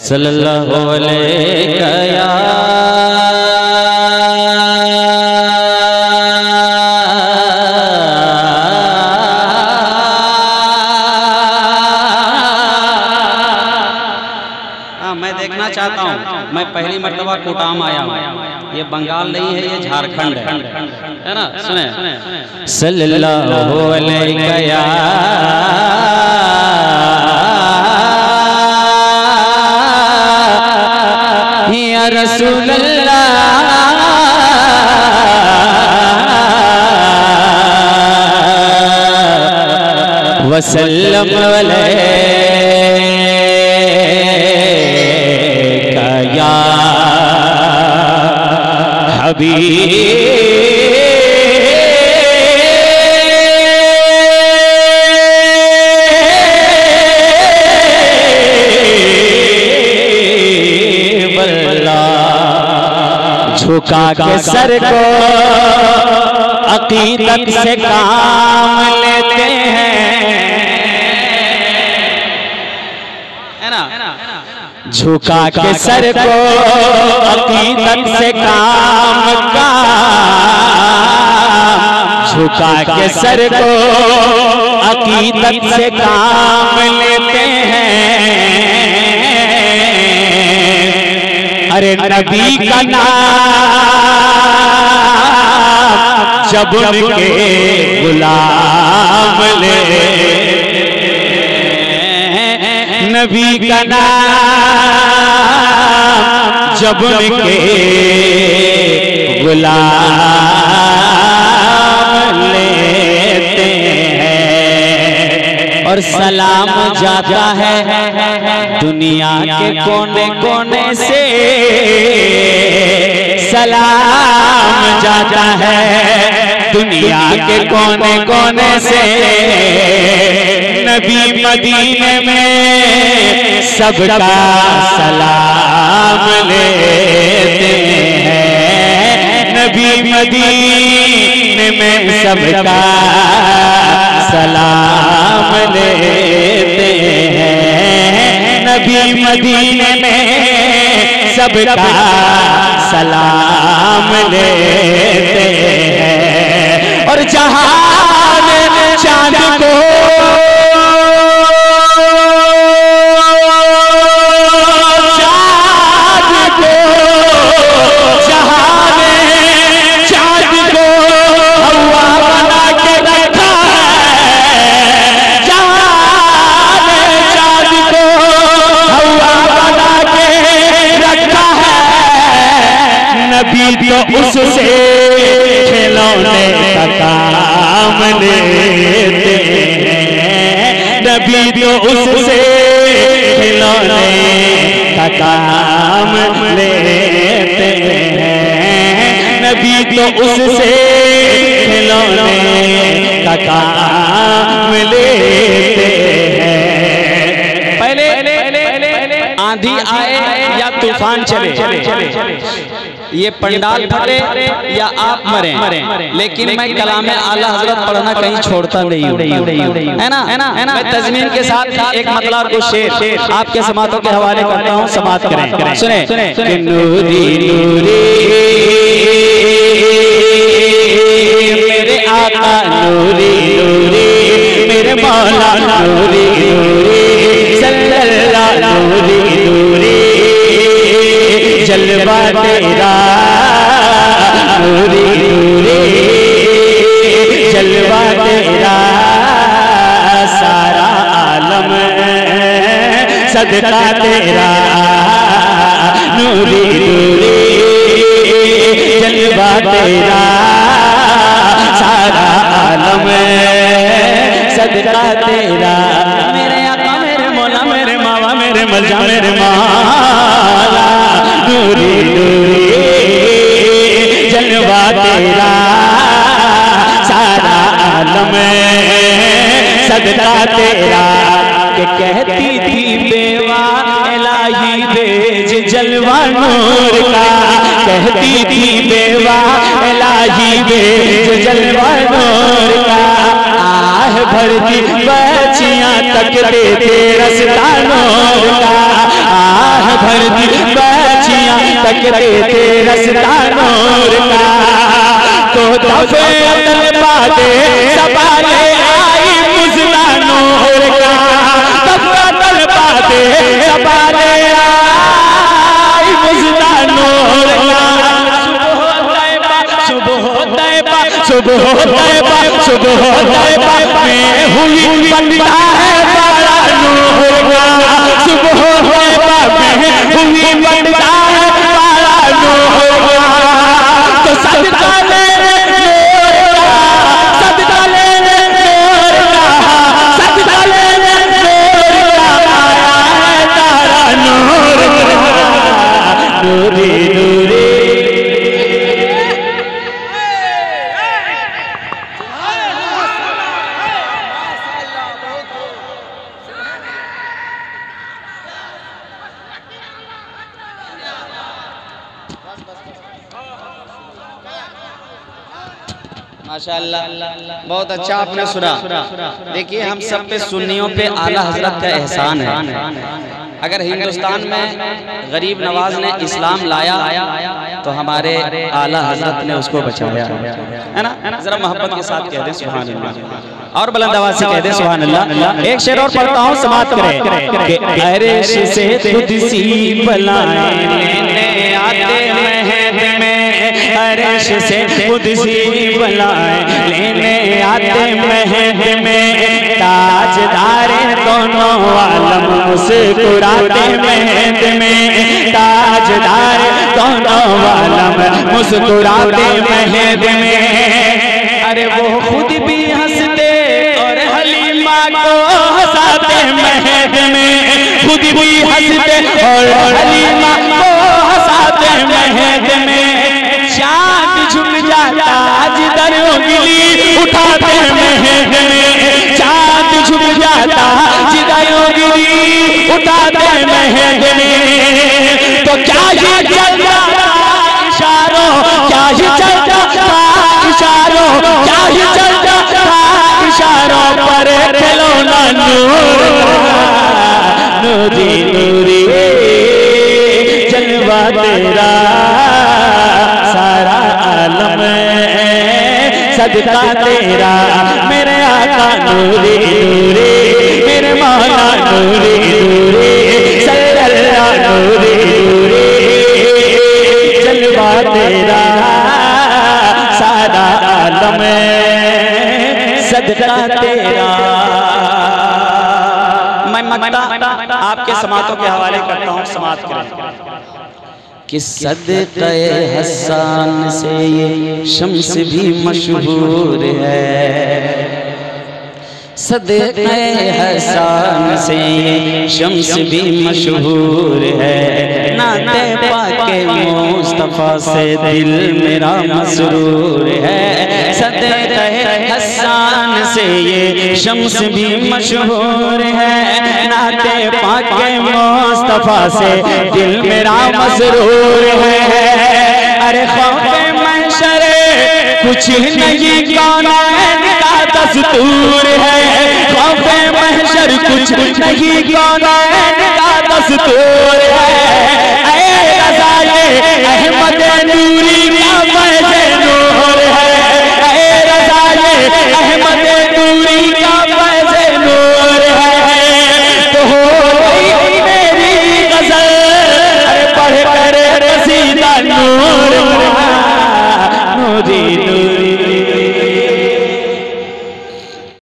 सल्लल्लाहु अलैहि या मैं देखना चाहता हूँ। मैं पहली मर्तबा कोटाम आया हूँ। ये बंगाल नहीं है, ये झारखंड है ना। सुने सल्लल्लाहु अलैहि या रसूल अल्लाह वसल्लम अलैका या हबीब झुका के सर को अकीदत से काम लेते हैं, है ना। झुका के सर को अकीदत से काम का, झुका के सर को अकीदत से काम लेते हैं। अरे नबी का नाम जब उनके गुलाम ले, नबी का नाम जब उनके गुलाम लेते हैं। और सलाम जाता है दुनिया के कोने कोने से, सलाम जाता है दुनिया के कोने कोने से। नबी मदीने में सबका सलाम लेते हैं, नबी मदीने में सबका सलाम लेते हैं, नबी मदीने में सबका सलाम लेते हैं। और जहान चांद को तो उससे खिलौने का काम लेते हैं, नबी तो उससे खिलौने का काम लेते हैं, नबी तो उससे खिलौने का काम लेते हैं। पहले आंधी आए या तूफान चले, ये पंडाल फटे या आप मरें, लेकिन मैं कलाम आला हजरत पढ़ना कहीं छोड़ता नहीं हूँ, है ना। मैं तज़मीन के साथ एक मतलब को शेर आपके समातों के हवाले करता हूँ, समात करें। सुने नूरी नूरी मेरे आका, नूरी नूरी मेरे मौला, नूरी नूरी सल्लल्लाहु नूरी नूरी जलवा तेरा, नूरी नूरी जलवा तेरा, सारा आलम सदका तेरा, नूरी नूरी जलवा तेरा, सारा आलम सदका तेरा। मेरे आका मेरे मौला मेरे मावा मेरे मलजा मेरे माला, नूरी नूरी जलवा तेरा, सारा आलम सदका तेरा। के कहती थी बेवा इलाही भेज जलवा नूर का, कहती थी बेवा इलाही भेज जलवा नूर का। आह भरती बच्चियां तकते थे रस्ता नूर का, आह तकते थे रास्ता नूर का, तो दफे तलबा दे सवाले आई मुजला नूर का, दफे तलबा दे सवाले आई मुजला नूर का। सुबह तैबा सुबह तैबा में हुई बनता है बड़ा नूर का, सुबह तैबा में हुई बनता है बड़ा नूर का। तो सदका ले नूर का, सदका ले नूर का, सदका ले नूर का, आया है तारा नूर का, नूरी नूरी। माशाअल्लाह, बहुत अच्छा आपने सुना। देखिए हम सब पे सुन्नियों पे आला हजरत का एहसान है। अगर हिंदुस्तान में गरीब नवाज ने इस्लाम लाया तो हमारे आला हजरत ने उसको बचाया, है ना। जरा मोहब्बत के साथ कह दे सुभान अल्लाह, और बुलंद आवाज से कह दे सुभान अल्लाह। एक शेर और पढ़ता हूँ, समाप्त करें। अरश से खुद सी बलाएं लेने आते महद में, अरश से खुद सी बलाएं लेने आते महद में, ताजदारे दोनों आलम मुस्कुराते महद में, ताजदारे दोनों आलम मुस्कुराते महद में। अरे वो खुद भी हंसते और हलीमा को हंसाते महद में, खुद भी हंसते और हलीमा को हंसाते महद में। चाँद झुक जाता जिधर उंगली उठाते महद में, चाँद झुक जाता जिधर उंगली उठाते महद में। तो क्या ही चलता इशारों, क्या ही चलता इशारों, क्या ही चलता इशारों पर खिलौना नूर, नूरी नूरी जलवा तेरा सारा आलम, सदका तेरा मेरे आका नूरी नूरी, मेरे मौला नूरी नूरी, सल्लल्लाहु नूरी नूरी, जलवा तेरा सारा आलम, सदका तेरा। मैं मक्ता आपके समातों के हवाले करता हूँ, समात करें। कि सदक़े हसन से ये शम्स भी मशहूर है, सदक़े हसन से ये शम्स भी मशहूर है। नाते पाके मुस्तफ़ा से दिल मेरा मसरूर है, सदक़े हसन से ये शम्स भी मशहूर है। नाते पाके मुस्तफ़ा से दिल मेरा मसरूर है। अरे खौफ़े महशरे कुछ नहीं कौनैन का दस्तूर है, खौफ़े महशर कुछ नहीं कौनैन का दस्तूर है। ऐ रज़ाए अहमद नूर